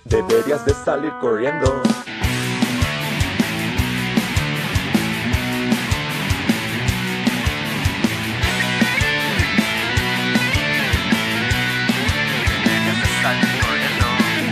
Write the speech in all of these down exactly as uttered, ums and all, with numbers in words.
deberías de salir corriendo. Deberías de salir corriendo.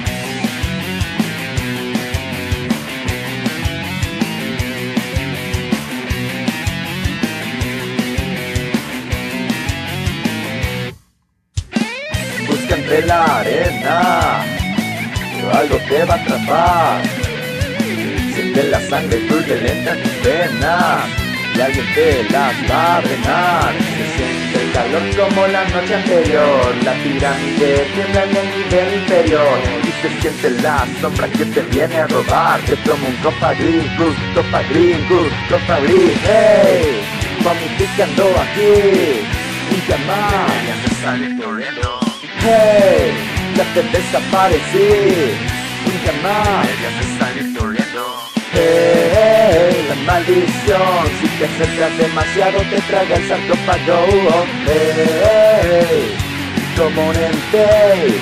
Busca entre la arena, pero algo te va a atrapar. Siente la sangre turbulenta en tus venas y alguien te la va a drenar. Se siente el calor como la noche anterior, la pirámide tiembla en el nivel inferior y se siente la sombra que te viene a robar. Te tomo un copa gris, good, copa gris, good, copa gris. Hey, vomitando aquí, nunca más. Deberías de salir corriendo. Hey, ya te desaparecí, nunca más. Deberías de salir corriendo. Hey, la maldición, si te acercas demasiado te traga el sarcófago. Oh, hey, como un ente.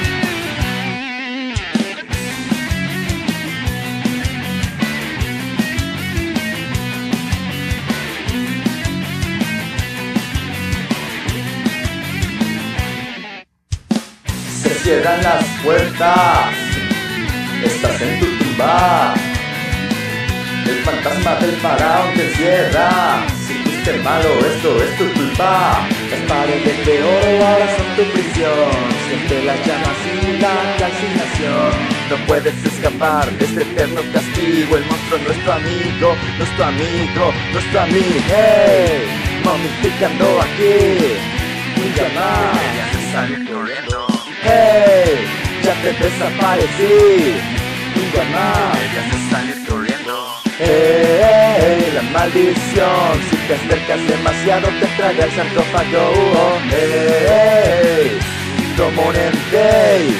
Se cierran las puertas, estás en tu tumba. El fantasma del faraón te encierra. Si fuiste malo, esto es tu culpa. Las paredes de oro ahora son tu prisión. Siente las llamas y la calcinación. No puedes escapar de este eterno castigo. El monstruo no es tu amigo, no es tu amigo, no es tu amigo. Hey, momificando aquí, nunca más. Deberías de salir corriendo. Hey, ya te desaparecí, nunca más. Deberías de salir corriendo. Hey, la maldición, si te acercas demasiado te traga el sarcófago. Oh, hey, como un ente.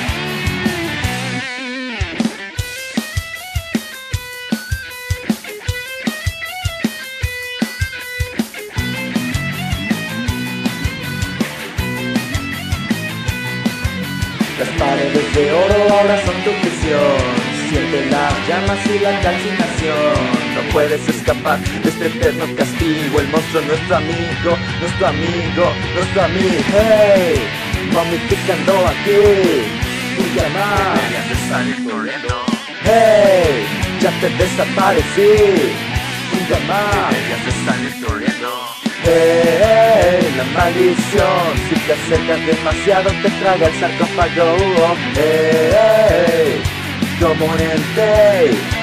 Las paredes de oro ahora son tu prisión. Siente las llamas y la calcinación. No puedes escapar de este eterno castigo. El monstruo no es tu amigo, no es tu amigo, no es tu amigo. Hey, vomitando aquí, nunca más. Deberías de salir corriendo. Hey, ya te desaparecí, nunca más. Deberías de salir corriendo. Hey, la maldición, si te acercas demasiado te traga el sarcófago. Hey, como un ente.